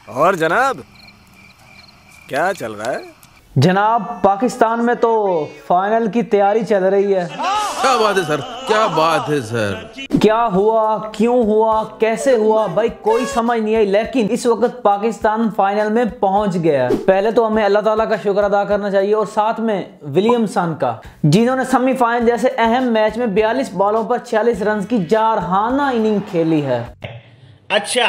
और जनाब क्या चल रहा है? जनाब पाकिस्तान में तो फाइनल की तैयारी चल रही है। क्या बात है सर, क्या बात है सर। क्या हुआ, क्यों हुआ, कैसे हुआ, भाई कोई समझ नहीं आई, लेकिन इस वक्त पाकिस्तान फाइनल में पहुंच गया। पहले तो हमें अल्लाह ताला का शुक्र अदा करना चाहिए और साथ में विलियमसन का, जिन्होंने सेमीफाइनल जैसे अहम मैच में 42 बॉलों पर 46 रन की जारहाना इनिंग खेली है। अच्छा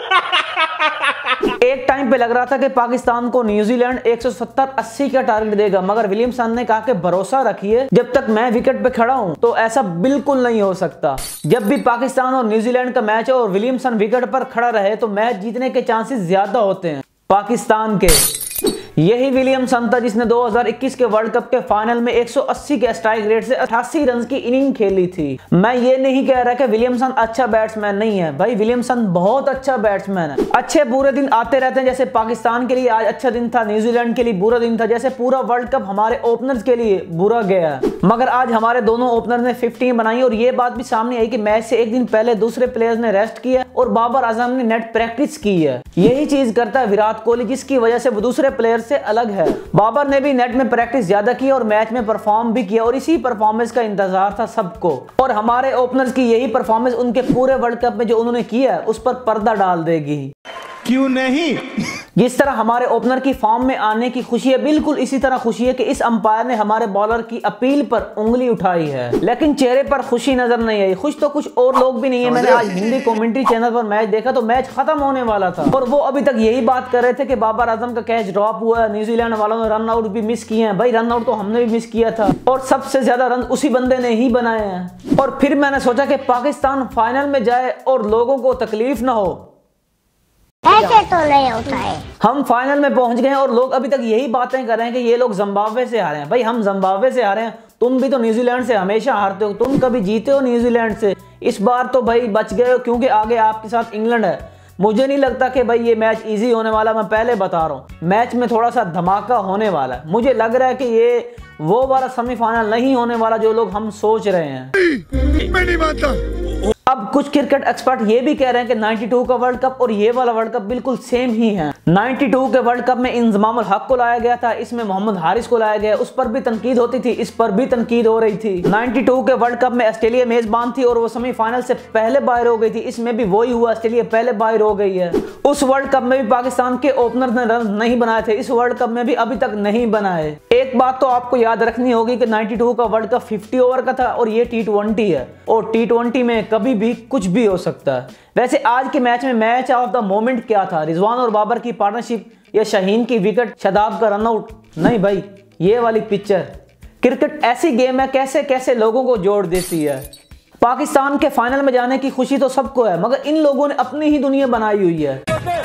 एक टाइम पे लग रहा था कि पाकिस्तान को न्यूजीलैंड 170-80 का टारगेट देगा, मगर विलियमसन ने कहा कि भरोसा रखिए, जब तक मैं विकेट पे खड़ा हूं तो ऐसा बिल्कुल नहीं हो सकता। जब भी पाकिस्तान और न्यूजीलैंड का मैच है और विलियमसन विकेट पर खड़ा रहे तो मैच जीतने के चांसेस ज्यादा होते हैं पाकिस्तान के। यही विलियमसन था जिसने 2021 के वर्ल्ड कप के फाइनल में 180 के स्ट्राइक रेट से 88 रन की इनिंग खेली थी। मैं ये नहीं कह रहा कि विलियमसन अच्छा बैट्समैन नहीं है, भाई विलियमसन बहुत अच्छा बैट्समैन है। अच्छे बुरे दिन आते रहते हैं, जैसे पाकिस्तान के लिए आज अच्छा दिन था, न्यूजीलैंड के लिए बुरा दिन था, जैसे पूरा वर्ल्ड कप हमारे ओपनर्स के लिए बुरा गया। मगर आज हमारे दोनों ओपनर ने 15 बनाई और ये बात भी सामने आई कि मैच से एक दिन पहले दूसरे प्लेयर्स ने रेस्ट किया और बाबर आजम ने नेट प्रैक्टिस की है। यही चीज करता है विराट कोहली, जिसकी वजह से वो दूसरे प्लेयर से अलग है। बाबर ने भी नेट में प्रैक्टिस ज्यादा की और मैच में परफॉर्म भी किया और इसी परफॉर्मेंस का इंतजार था सबको। और हमारे ओपनर्स की यही परफॉर्मेंस उनके पूरे वर्ल्ड कप में जो उन्होंने किया उस पर पर्दा डाल देगी। क्यों नहीं? जिस तरह हमारे ओपनर की फॉर्म में आने की खुशी है, बिल्कुल इसी तरह खुशी है कि इस अंपायर ने हमारे बॉलर की अपील पर उंगली उठाई है, लेकिन चेहरे पर खुशी नजर नहीं आई। खुश तो कुछ और लोग भी नहीं है। मैंने आज हिंदी कमेंट्री चैनल पर मैच देखा तो मैच खत्म होने वाला था और वो अभी तक यही बात कर रहे थे कि बाबर आजम का कैच ड्रॉप हुआ है, न्यूजीलैंड वालों ने रन आउट भी मिस किए हैं। भाई रन आउट तो हमने भी मिस किया था और सबसे ज्यादा रन उसी बंदे ने ही बनाए हैं। और फिर मैंने सोचा कि पाकिस्तान फाइनल में जाए और लोगों को तकलीफ ना हो, ऐसे तो नहीं होता है। हम फाइनल में पहुंच गए और लोग अभी तक यही बातें कर रहे हैं कि ये लोग जिम्बाब्वे से हारे हैं। भाई हम जिम्बाब्वे से हारे हैं, तुम भी तो न्यूजीलैंड से हमेशा हारते हो, तुम कभी जीते हो न्यूजीलैंड से। इस बार तो भाई बच गए हो क्योंकि आगे आपके साथ इंग्लैंड है। मुझे नहीं लगता कि भाई ये मैच इजी होने वाला, मैं पहले बता रहा हूँ मैच में थोड़ा सा धमाका होने वाला है। मुझे लग रहा है कि ये वो वाला सेमीफाइनल नहीं होने वाला जो लोग हम सोच रहे हैं। मैं नहीं मानता। अब कुछ क्रिकेट एक्सपर्ट ये भी कह रहे हैं कि 92 का वर्ल्ड कप और ये वाला वर्ल्ड कप बिल्कुल सेम ही है। 92 के वर्ल्ड कप में इंजमामुल हक को लाया गया था, इसमें मोहम्मद हारिस को लाया गया, उस पर भी तनकीद होती थी, इस पर भी तनकीद हो रही थी। 92 के वर्ल्ड कप में ऑस्ट्रेलिया मेजबान थी और वो सेमीफाइनल से पहले बाहर हो गई थी, इसमें भी वही हुआ, ऑस्ट्रेलिया पहले बाहर हो गई है। उस वर्ल्ड कप में भी पाकिस्तान के ओपनर ने रन नहीं बनाए थे, इस वर्ल्ड कप में भी अभी तक नहीं बनाए। एक बात तो आपको याद रखनी होगी कि 92 का वर्ल्ड कप 50 ओवर का था और ये T20 है और T20 में कभी भी कुछ भी हो सकता है। वैसे आज के मैच में मैच ऑफ द मोमेंट क्या था? रिजवान और बाबर की पार्टनरशिप या शाहीन की विकेट, शादाब का रनआउट? नहीं भाई, ये वाली पिक्चर। क्रिकेट ऐसी गेम है, कैसे कैसे लोगों को जोड़ देती है। पाकिस्तान के फाइनल में जाने की खुशी तो सबको है, मगर इन लोगों ने अपनी ही दुनिया बनाई हुई है।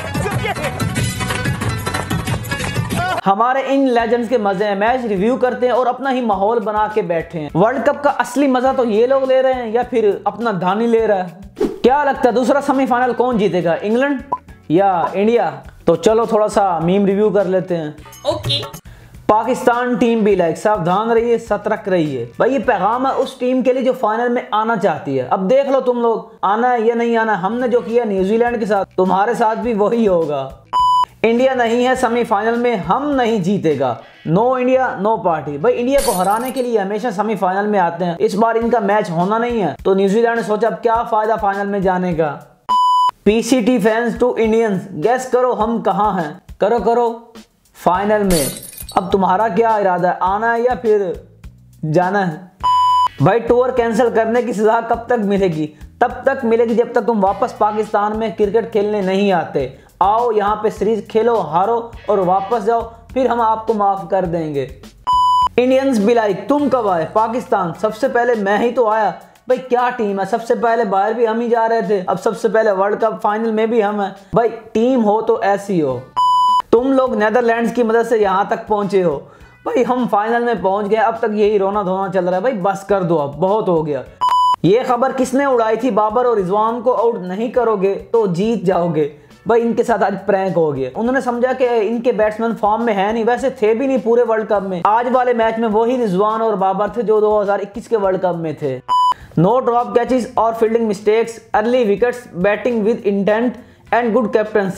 हमारे इन लेजेंड्स के मजे हैं, मैच रिव्यू करते हैं और अपना ही माहौल बना के बैठे हैं। वर्ल्ड कप का असली मजा तो ये लोग ले रहे हैं या फिर अपना धानी ले रहा है? क्या लगता है दूसरा सेमीफाइनल कौन जीतेगा, इंग्लैंड या इंडिया? तो चलो थोड़ा सा मीम रिव्यू कर लेते हैं। ओके। पाकिस्तान टीम भी लाइक सावधान रहिए, सतर्क रहिए। भाई ये पैगाम है उस टीम के लिए जो फाइनल में आना चाहती है। अब देख लो तुम लोग आना है या नहीं आना। हमने जो किया न्यूजीलैंड के साथ, तुम्हारे साथ भी वही होगा। इंडिया नहीं है सेमीफाइनल में, हम नहीं जीतेगा। No India no party. भाई इंडिया को हराने के लिए हमेशा सेमीफाइनल में आते हैं, इस बार इनका मैच होना नहीं है तो न्यूजीलैंड ने सोचा अब क्या फायदा फाइनल में जाने का। PCT fans to Indians, guess करो हम कहाँ हैं? करो करो फाइनल में। अब तुम्हारा क्या इरादा है, आना है या फिर जाना है? भाई टूर कैंसिल करने की सजा कब तक मिलेगी? तब तक मिलेगी जब तक तुम वापस पाकिस्तान में क्रिकेट खेलने नहीं आते। आओ यहाँ पे सीरीज खेलो, हारो और वापस जाओ, फिर हम आपको माफ कर देंगे। इंडियंस भी लाइक तुम कब आए पाकिस्तान? सबसे पहले मैं ही तो आया। भाई क्या टीम है, सबसे पहले बाहर भी हम ही जा रहे थे, अब सबसे पहले वर्ल्ड कप फाइनल में भी हम हैं। भाई टीम हो तो ऐसी हो। तुम लोग नेदरलैंड्स की मदद से यहाँ तक पहुंचे हो, भाई हम फाइनल में पहुंच गए, अब तक यही रोना धोना चल रहा है। भाई बस कर दो, अब बहुत हो गया। ये खबर किसने उड़ाई थी? बाबर और रिजवान को आउट नहीं करोगे तो जीत जाओगे। भाई इनके साथ आज प्रैंक हो गया। उन्होंने समझा कि इनके बैट्समैन फॉर्म में है नहीं, वैसे थे भी नहीं पूरे वर्ल्ड कप में। आज वाले मैच में वही रिजवान और बाबर थे जो 2021 के वर्ल्ड कप में थे। नो ड्रॉप कैचेस और fielding mistakes, early wickets, batting with intent and good captaincy.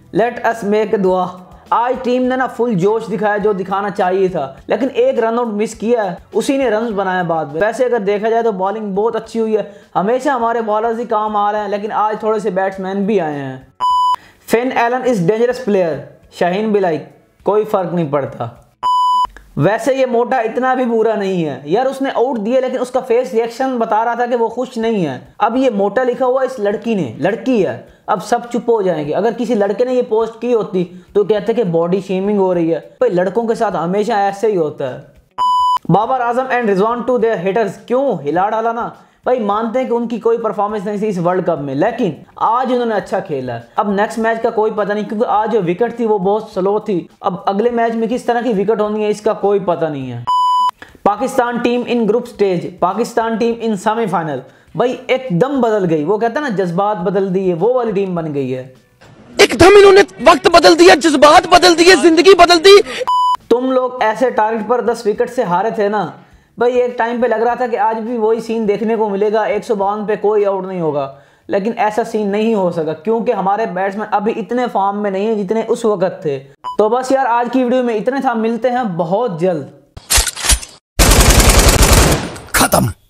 Let us make दुआ। आज टीम ने ना फुल जोश दिखाया जो दिखाना चाहिए था, लेकिन एक रन आउट मिस किया है, उसी ने रन बनाया बाद में। वैसे अगर देखा जाए तो बॉलिंग बहुत अच्छी हुई है, हमेशा हमारे बॉलर्स ही काम आ रहे हैं, लेकिन आज थोड़े से बैट्समैन भी आए हैं। Finn Allen is dangerous player, Shaheen भी लाइक, कोई फर्क नहीं पड़ता। वैसे ये मोटा इतना भी बुरा नहीं है यार, उसने आउट दिया लेकिन उसका फेस रिएक्शन बता रहा था कि वो खुश नहीं है। अब ये मोटा लिखा हुआ इस लड़की ने, लड़की है, अब सब चुप हो जाएंगे। अगर किसी लड़के ने ये पोस्ट की होती तो कहते कि बॉडी शेमिंग हो रही है। भाई लड़कों के साथ हमेशा ऐसे ही होता है। Babar Azam and Rizwan two their hitters, क्यों हिला डाला ना भाई। मानते हैं कि उनकी कोई परफॉर्मेंस नहीं थी इस वर्ल्ड कप में, लेकिन आज उन्होंने अच्छा खेला है। अब नेक्स्ट मैच का कोई पता नहीं, क्योंकि आज जो विकेट थी वो बहुत स्लो थी। अब अगले मैच में किस तरह की विकेट होनी है इसका कोई पता नहीं है। Pakistan team in group stage, Pakistan team in semifinal, भाई एकदम बदल गई। वो कहता है ना जज्बात बदल दिए, वो वाली टीम बन गई है। एकदम इन्होंने वक्त बदल दिया, जज्बात बदल दिए, जिंदगी बदल दी। तुम लोग ऐसे टारगेट पर 10 विकेट से हारे थे ना भाई, एक टाइम पे लग रहा था कि आज भी वही सीन देखने को मिलेगा, 152 पे कोई आउट नहीं होगा, लेकिन ऐसा सीन नहीं हो सका क्योंकि हमारे बैट्समैन अभी इतने फॉर्म में नहीं है जितने उस वक्त थे। तो बस यार आज की वीडियो में इतने था, मिलते हैं बहुत जल्द। खत्म।